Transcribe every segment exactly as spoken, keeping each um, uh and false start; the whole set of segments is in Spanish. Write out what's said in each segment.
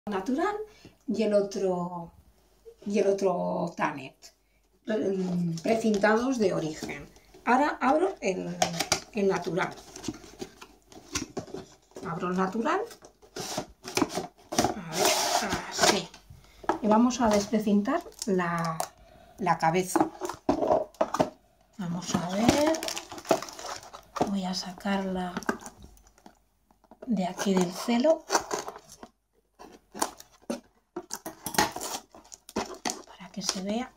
natural y el otro y el otro Tannet, precintados de origen. Ahora abro el, el natural. Abro el natural. A ver, así. Y vamos a desprecintar la, la cabeza. Vamos a ver. Voy a sacarla de aquí del celo. Para que se vea.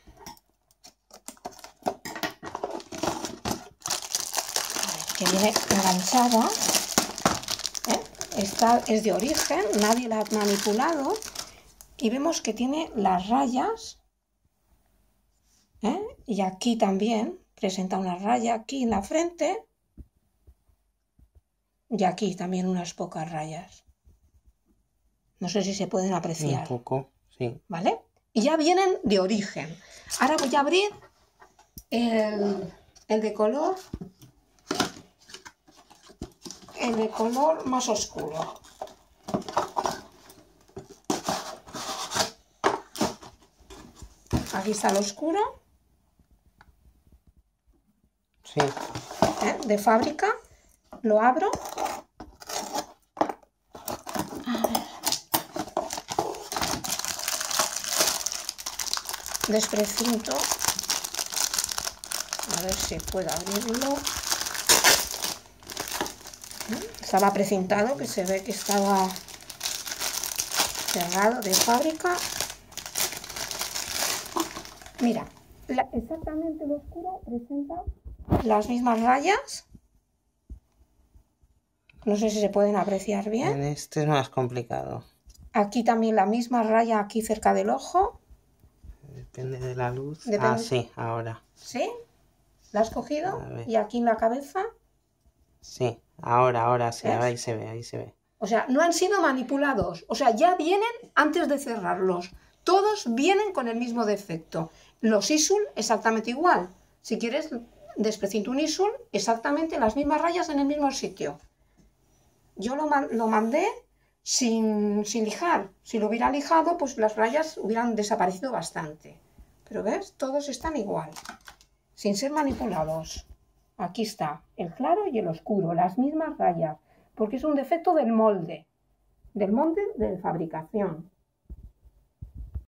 A ver, que viene enganchada. ¿Eh? Esta es de origen, nadie la ha manipulado. Y vemos que tiene las rayas. ¿Eh? Y aquí también presenta una raya aquí en la frente. Y aquí también unas pocas rayas. No sé si se pueden apreciar. Un poco, sí. ¿Vale? Y ya vienen de origen. Ahora voy a abrir el, el de color. El de color más oscuro. Aquí está el oscuro. Sí. ¿Eh? De fábrica. Lo abro. A ver. Desprecinto. A ver si puedo abrirlo. Estaba precintado, que se ve que estaba cerrado de fábrica. Mira, la, exactamente el oscuro presenta las mismas rayas. No sé si se pueden apreciar bien. En este es más complicado. Aquí también la misma raya aquí cerca del ojo. Depende de la luz. Depende... Ah, sí, ahora. ¿Sí? ¿La has cogido? ¿Y aquí en la cabeza? Sí, ahora, ahora sí, ¿ves? ahí se ve, ahí se ve. O sea, no han sido manipulados. O sea, ya vienen antes de cerrarlos. Todos vienen con el mismo defecto. Los isul exactamente igual. Si quieres, desprecinto un isul, exactamente las mismas rayas en el mismo sitio. Yo lo, man lo mandé sin, sin lijar. Si lo hubiera lijado, pues las rayas hubieran desaparecido bastante. Pero ves, todos están igual, sin ser manipulados. Aquí está, el claro y el oscuro, las mismas rayas, porque es un defecto del molde, del molde de fabricación.